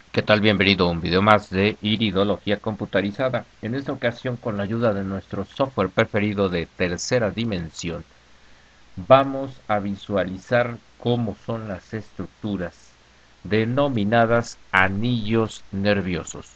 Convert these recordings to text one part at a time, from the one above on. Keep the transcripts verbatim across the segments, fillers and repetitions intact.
¿Qué tal? Bienvenido a un video más de Iridología Computarizada. En esta ocasión, con la ayuda de nuestro software preferido de tercera dimensión, vamos a visualizar cómo son las estructuras denominadas anillos nerviosos.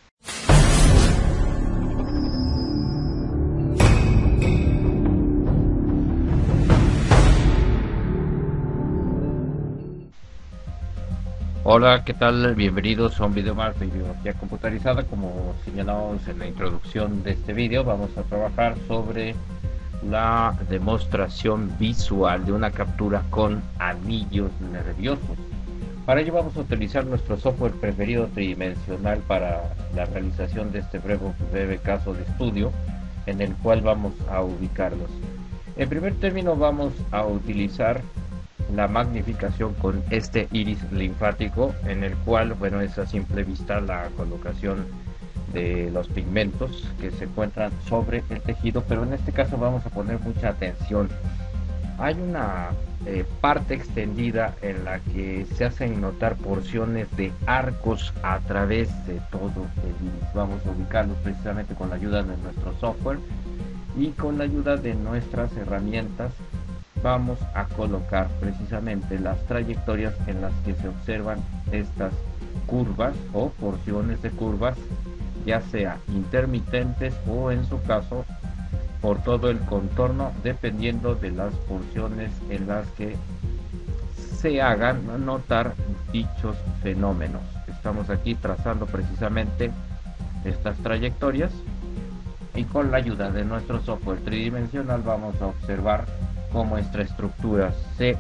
Hola, ¿qué tal? Bienvenidos a un video más de Iridología Computarizada. Como señalamos en la introducción de este video, vamos a trabajar sobre la demostración visual de una captura con anillos nerviosos. Para ello vamos a utilizar nuestro software preferido tridimensional para la realización de este breve, breve caso de estudio, en el cual vamos a ubicarlos. En primer término vamos a utilizar la magnificación con este iris linfático, en el cual, bueno, es a simple vista la colocación de los pigmentos que se encuentran sobre el tejido, pero en este caso vamos a poner mucha atención. Hay una eh, parte extendida en la que se hacen notar porciones de arcos a través de todo el iris. Vamos a ubicarlos precisamente con la ayuda de nuestro software y con la ayuda de nuestras herramientas. Vamos a colocar precisamente las trayectorias en las que se observan estas curvas o porciones de curvas, ya sea intermitentes o en su caso por todo el contorno, dependiendo de las porciones en las que se hagan notar dichos fenómenos. Estamos aquí trazando precisamente estas trayectorias y con la ayuda de nuestro software tridimensional vamos a observar cómo esta estructura se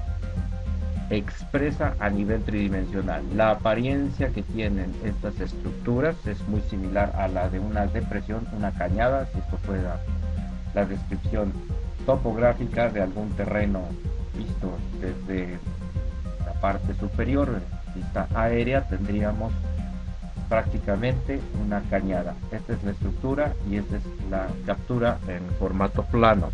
expresa a nivel tridimensional. La apariencia que tienen estas estructuras es muy similar a la de una depresión, una cañada, si esto fuera la descripción topográfica de algún terreno visto desde la parte superior, vista aérea, tendríamos prácticamente una cañada. Esta es la estructura y esta es la captura en formato plano.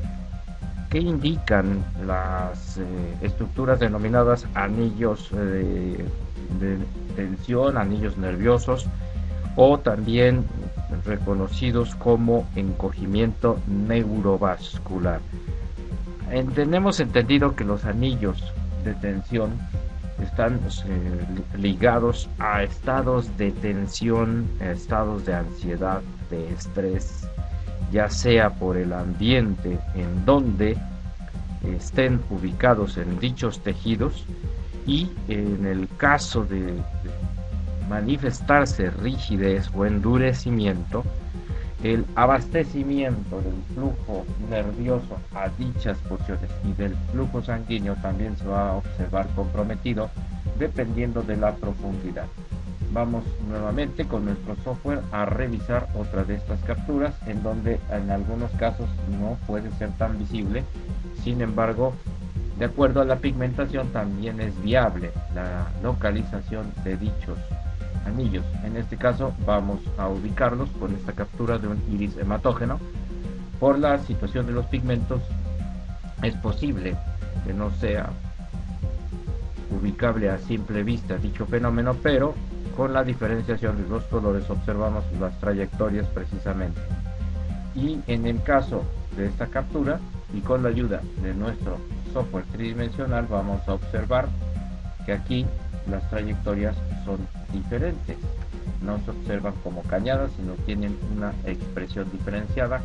¿Qué indican las eh, estructuras denominadas anillos eh, de tensión, anillos nerviosos, o también reconocidos como encogimiento neurovascular? Eh, tenemos entendido que los anillos de tensión están eh, ligados a estados de tensión, estados de ansiedad, de estrés, ya sea por el ambiente en donde estén ubicados en dichos tejidos, y en el caso de manifestarse rigidez o endurecimiento, el abastecimiento del flujo nervioso a dichas porciones y del flujo sanguíneo también se va a observar comprometido dependiendo de la profundidad. Vamos nuevamente con nuestro software a revisar otra de estas capturas, en donde en algunos casos no puede ser tan visible. Sin embargo, de acuerdo a la pigmentación, también es viable la localización de dichos anillos. En este caso vamos a ubicarlos con esta captura de un iris hematógeno. Por la situación de los pigmentos es posible que no sea ubicable a simple vista dicho fenómeno, pero con la diferenciación de los colores observamos las trayectorias precisamente. Y en el caso de esta captura y con la ayuda de nuestro software tridimensional vamos a observar que aquí las trayectorias son diferentes, no se observan como cañadas, sino tienen una expresión diferenciada,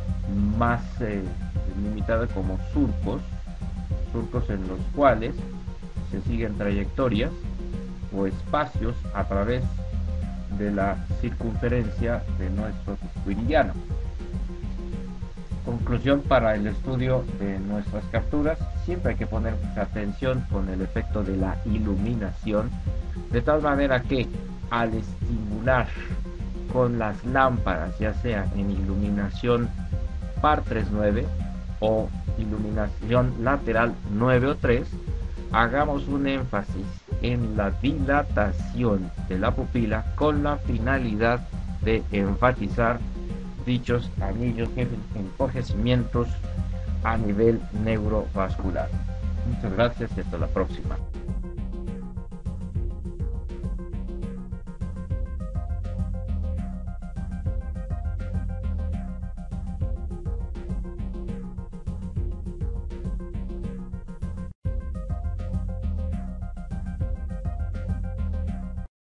más eh, limitada, como surcos, surcos en los cuales se siguen trayectorias o espacios a través de la circunferencia de nuestro disco iridiano. Conclusión para el estudio de nuestras capturas: siempre hay que poner mucha atención con el efecto de la iluminación, de tal manera que al estimular con las lámparas, ya sea en iluminación par tres nueve o iluminación lateral nueve o tres, hagamos un énfasis en la dilatación de la pupila con la finalidad de enfatizar dichos anillos y enrojecimientos a nivel neurovascular. Muchas gracias y hasta la próxima.